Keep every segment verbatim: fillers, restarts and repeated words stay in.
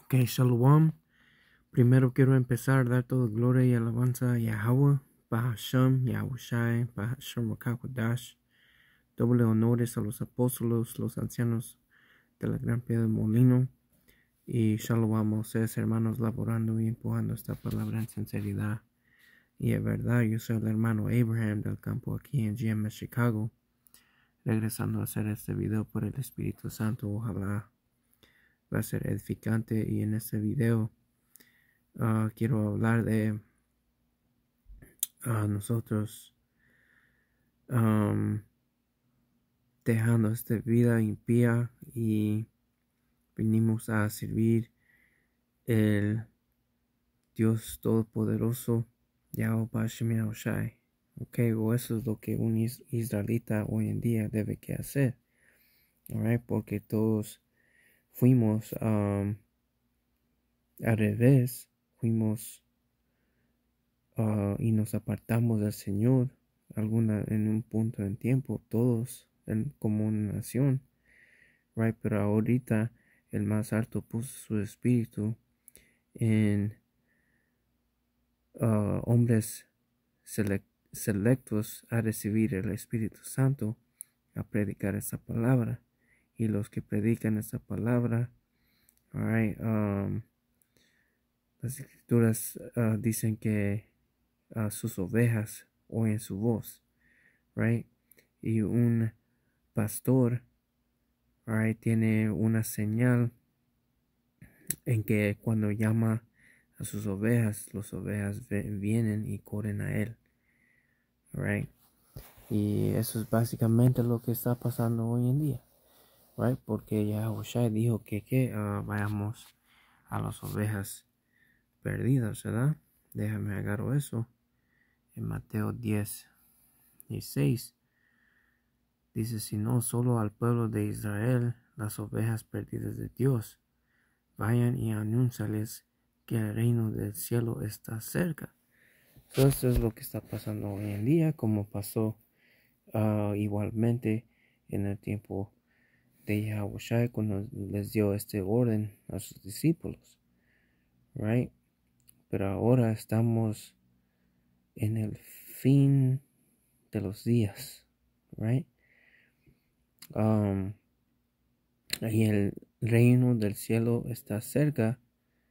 Ok, Shalom. Primero quiero empezar a dar toda gloria y alabanza a Yahweh, Bahasham, Yahushai, Bahasham Rakakwadash. Doble honores a los apóstolos, los ancianos de la gran piedra del molino. Y Shalom a ustedes, hermanos, laborando y empujando esta palabra en sinceridad. Y es verdad, yo soy el hermano Abraham del campo aquí en G M S Chicago. Regresando a hacer este video por el Espíritu Santo, ojalá va a ser edificante. Y en este video uh, quiero hablar de uh, nosotros um, dejando esta vida impía y venimos a servir el Dios Todopoderoso, Yahweh Bashem Yahushai. Ok, o eso es lo que un is israelita hoy en día debe que hacer. Alright, porque todos fuimos um, al revés, fuimos uh, y nos apartamos del Señor alguna en un punto en tiempo, todos en, como una nación, right? Pero ahorita el más alto puso su espíritu en uh, hombres select, selectos a recibir el Espíritu Santo, a predicar esa palabra. Y los que predican esa palabra, right, um, las escrituras uh, dicen que uh, sus ovejas oyen su voz, right? Y un pastor, right, tiene una señal en que cuando llama a sus ovejas, las ovejas vienen y corren a él, right? Y eso es básicamente lo que está pasando hoy en día, right? Porque Yahushua dijo que, que uh, vayamos a las ovejas perdidas, ¿verdad? Déjame agarro eso. En Mateo diez, dieciséis dice: si no solo al pueblo de Israel, las ovejas perdidas de Dios, vayan y anúnciales que el reino del cielo está cerca. So, esto es lo que está pasando hoy en día, como pasó uh, igualmente en el tiempo de Yahushua cuando les dio este orden a sus discípulos, right? Pero ahora estamos en el fin de los días, right? Um, y el reino del cielo está cerca.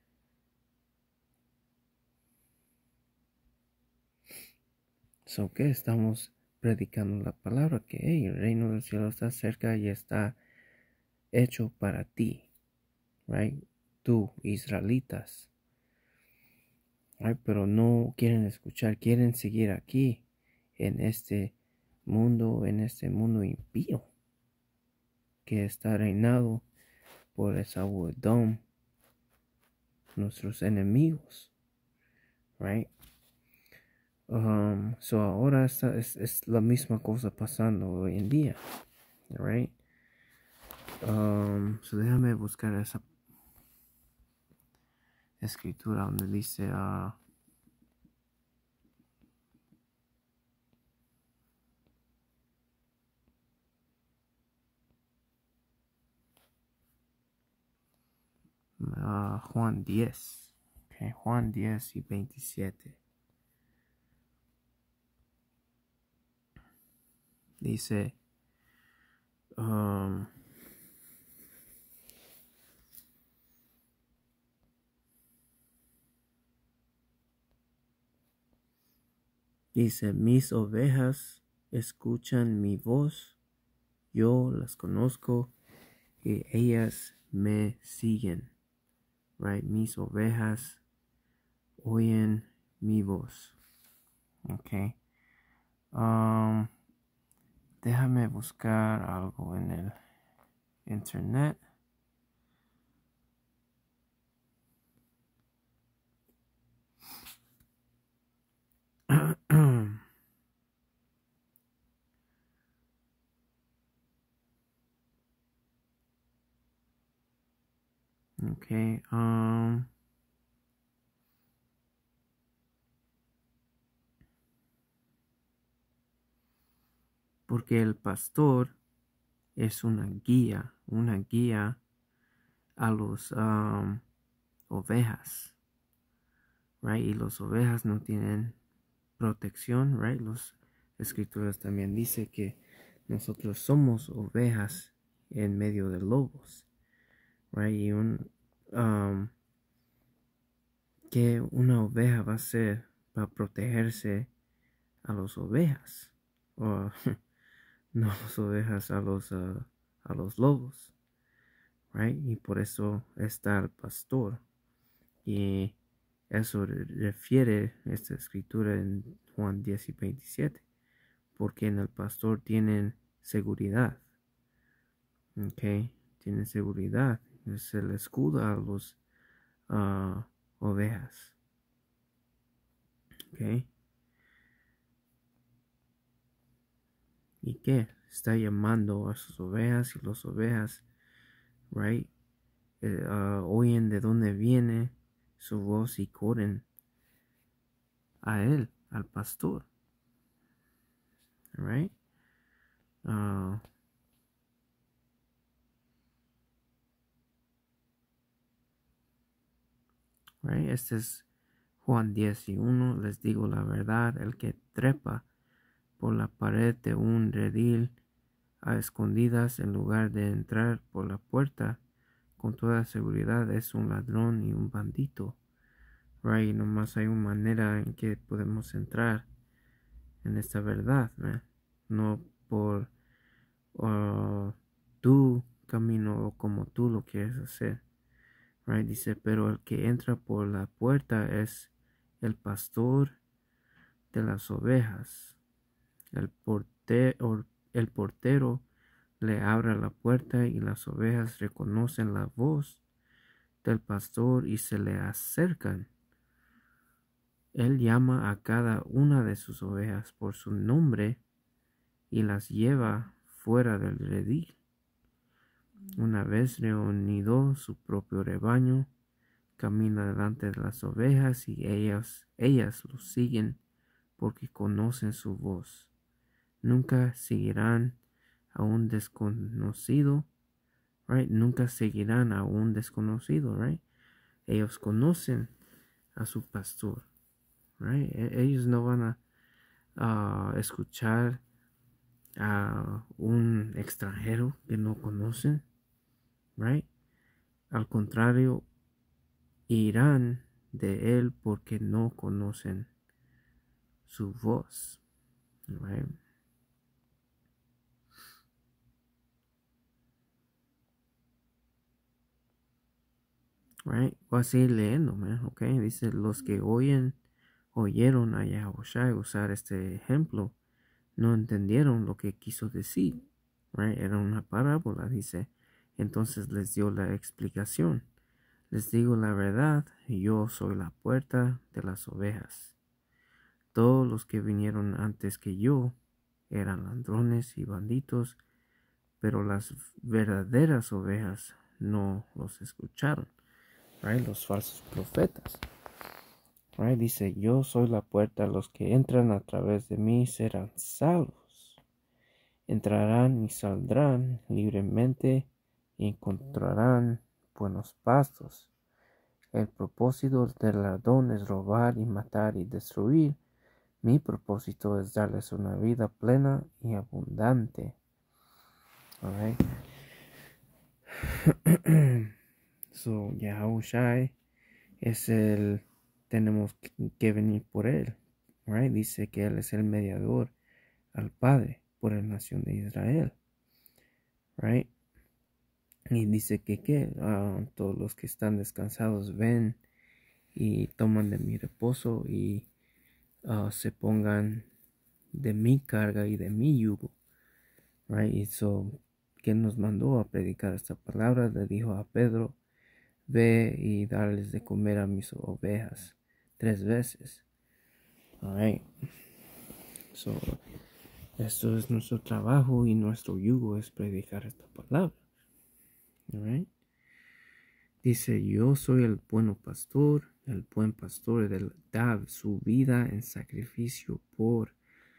So que estamos predicando la palabra que hey, el reino del cielo está cerca y está hecho para ti, right? Tú, israelitas, right? Pero no quieren escuchar, quieren seguir aquí en este mundo, en este mundo impío que está reinado por Esaú Edom, nuestros enemigos, right? Um, so ahora está, es, es la misma cosa pasando hoy en día, right? Um, so déjame buscar esa escritura donde dice uh, uh, Juan diez, okay, Juan diez y veintisiete. Dice um, dice: mis ovejas escuchan mi voz, yo las conozco y ellas me siguen, right? Mis ovejas oyen mi voz. Ok. Um, déjame buscar algo en el internet. Ok. Um, porque el pastor es una guía, una guía a los um, ovejas, right? Y las ovejas no tienen protección, right? Los escrituras también dice que nosotros somos ovejas en medio de lobos, right? Y un, um, que una oveja va a hacer para protegerse a las ovejas, o no las ovejas, a los, uh, a los lobos, right? Y por eso está el pastor. Y eso refiere esta escritura en Juan diez y veintisiete, porque en el pastor tienen seguridad, ok, tienen seguridad, es el escudo a los uh, ovejas, ok. ¿Y qué? Está llamando a sus ovejas, y las ovejas, right, eh, uh, oyen de dónde viene su voz y corren a él, al pastor, right. Uh, right, este es Juan diez y uno. Les digo la verdad, el que trepa por la pared de un redil a escondidas en lugar de entrar por la puerta, con toda seguridad es un ladrón y un bandito, right. Nomás hay una manera en que podemos entrar en esta verdad, man. No por uh, tu camino o como tú lo quieres hacer, right. Dice, pero el que entra por la puerta es el pastor de las ovejas. El portero, el portero le abre la puerta y las ovejas reconocen la voz del pastor y se le acercan. Él llama a cada una de sus ovejas por su nombre y las lleva fuera del redil. Una vez reunido su propio rebaño, camina delante de las ovejas y ellas, ellas lo siguen porque conocen su voz. Nunca seguirán a un desconocido, right? Nunca seguirán a un desconocido, right? Ellos conocen a su pastor, right? Ellos no van a uh, escuchar a un extranjero que no conocen, right? Al contrario, irán de él porque no conocen su voz, right? Right? Voy a seguir leyendo, man, ok. Dice, los que oyen, oyeron a Yahushua usar este ejemplo, no entendieron lo que quiso decir, right? Era una parábola, dice. Entonces les dio la explicación. Les digo la verdad, yo soy la puerta de las ovejas. Todos los que vinieron antes que yo eran ladrones y bandidos, pero las verdaderas ovejas no los escucharon, right? Los falsos profetas, right? Dice, yo soy la puerta, los que entran a través de mí serán salvos. Entrarán y saldrán libremente y encontrarán buenos pastos. El propósito del ladrón es robar y matar y destruir. Mi propósito es darles una vida plena y abundante. All right. So, Yahushua es el, tenemos que venir por él, right? Dice que él es el mediador al Padre por la nación de Israel, right? Y dice que, que uh, todos los que están descansados ven y toman de mi reposo y uh, se pongan de mi carga y de mi yugo, right? Y so, que nos mandó a predicar esta palabra, le dijo a Pedro, ve y darles de comer a mis ovejas tres veces. Alright. So, esto es nuestro trabajo y nuestro yugo es predicar esta palabra. Alright. Dice, yo soy el buen pastor, el buen pastor del da su vida en sacrificio por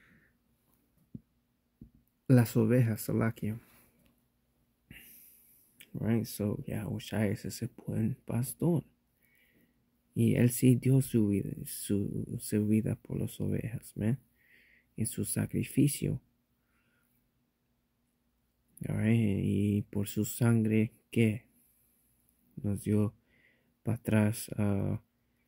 las ovejas, Salakia. Right, so Yahushua es ese buen pastor. Y él sí dio su vida, su, su vida por las ovejas, ¿ven? En su sacrificio. Alright, y por su sangre que nos dio para atrás uh,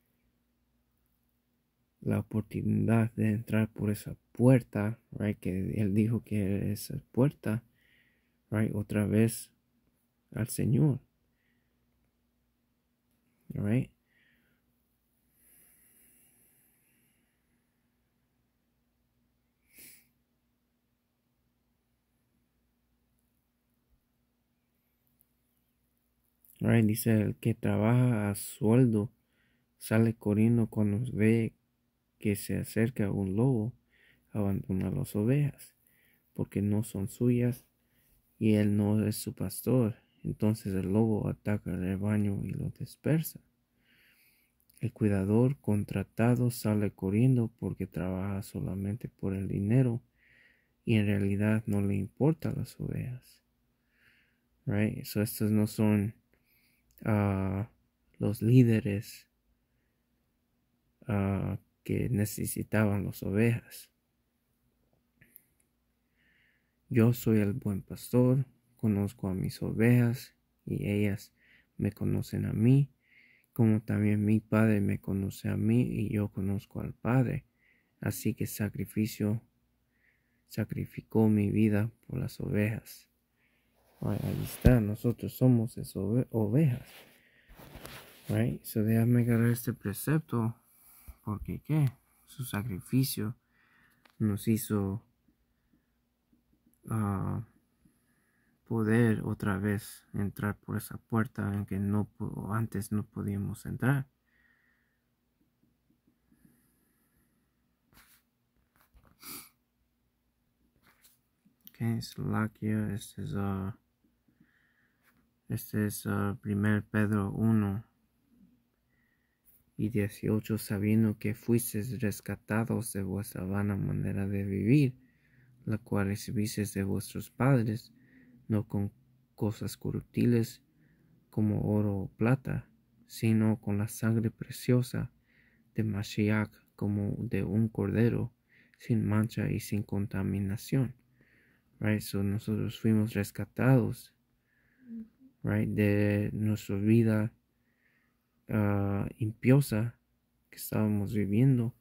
la oportunidad de entrar por esa puerta, right? Que él dijo que esa puerta, right? Otra vez al Señor, right? Right, dice el que trabaja a sueldo sale corriendo cuando ve que se acerca un lobo, abandona las ovejas, porque no son suyas y él no es su pastor. Entonces el lobo ataca el rebaño y lo dispersa. El cuidador contratado sale corriendo porque trabaja solamente por el dinero y en realidad no le importan las ovejas. Right? So estos no son uh, los líderes uh, que necesitaban las ovejas. Yo soy el buen pastor, conozco a mis ovejas y ellas me conocen a mí, como también mi Padre me conoce a mí y yo conozco al Padre. Así que sacrificio, sacrificó mi vida por las ovejas. Ahí está, nosotros somos esas ove ovejas. Right? So déjame agarrar este precepto, porque ¿qué? Su sacrificio nos hizo uh, poder otra vez entrar por esa puerta en que no antes no podíamos entrar. Ok, Slakia, este es uh, este es uh, primer Pedro uno y dieciocho, sabiendo que fuisteis rescatados de vuestra vana manera de vivir, la cual recibisteis de vuestros padres, no con cosas corruptibles como oro o plata, sino con la sangre preciosa de Mashiach, como de un cordero, sin mancha y sin contaminación. Right, so nosotros fuimos rescatados, right, de nuestra vida uh, impiosa que estábamos viviendo,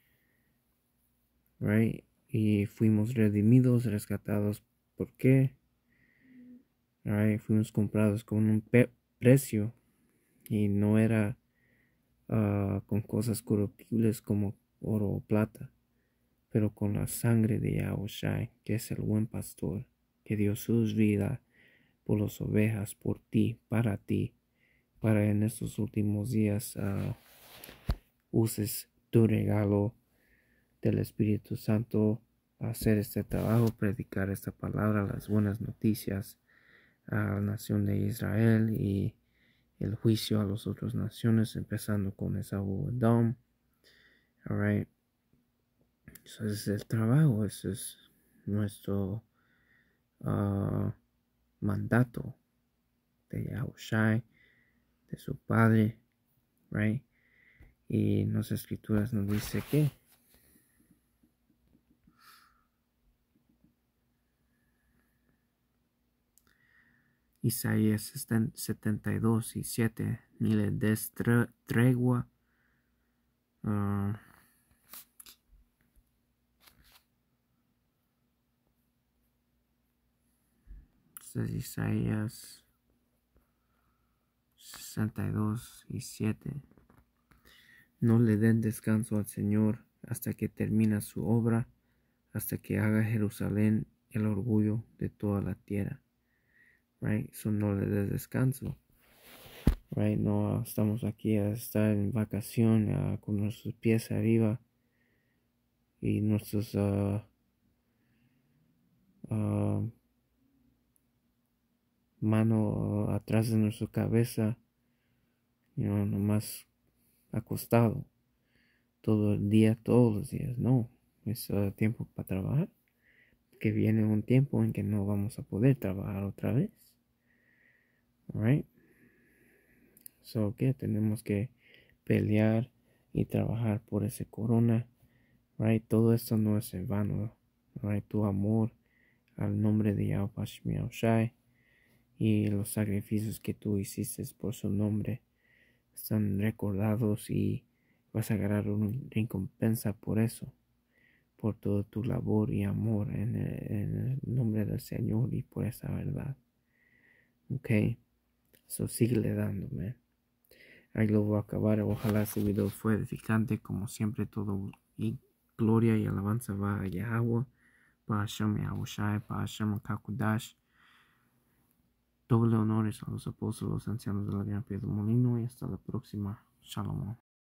right, y fuimos redimidos, rescatados. ¿Por qué? Right, fuimos comprados con un precio y no era uh, con cosas corruptibles como oro o plata, pero con la sangre de Yahushua, que es el buen pastor, que dio su vida por las ovejas, por ti, para ti, para en estos últimos días uh, uses tu regalo del Espíritu Santo a hacer este trabajo, predicar esta palabra, las buenas noticias a la nación de Israel y el juicio a las otras naciones, empezando con Esaú Edom. All right. Eso es el trabajo, ese es nuestro uh, mandato de Yahushua, de su Padre, right? Y en las escrituras nos dice que Isaías setenta y dos y siete, ni le des tregua uh, es Isaías sesenta y dos y siete. No le den descanso al Señor hasta que termina su obra, hasta que haga Jerusalén el orgullo de toda la tierra. Right? So no le des descanso. Right? No estamos aquí a estar en vacación uh, con nuestros pies arriba y nuestros uh, uh, mano uh, atrás de nuestra cabeza, you know, nomás acostado todo el día, todos los días. No, es uh, tiempo para trabajar, que viene un tiempo en que no vamos a poder trabajar otra vez. Right? So que tenemos que pelear y trabajar por ese corona, right? Todo esto no es en vano, right? Tu amor al nombre de Yahweh Shai Shai y los sacrificios que tú hiciste por su nombre están recordados y vas a ganar una recompensa por eso, por toda tu labor y amor en el, en el nombre del Señor y por esa verdad. Ok, so síguele dando, man. Ahí lo voy a acabar. Ojalá ese video fue edificante. Como siempre, todo y gloria y alabanza va a Yahweh, para Hashem Yahushai, para Hashem Kakudash. Doble honores a los apóstoles, los ancianos de la Gran Piedra Molino, y hasta la próxima. Shalom.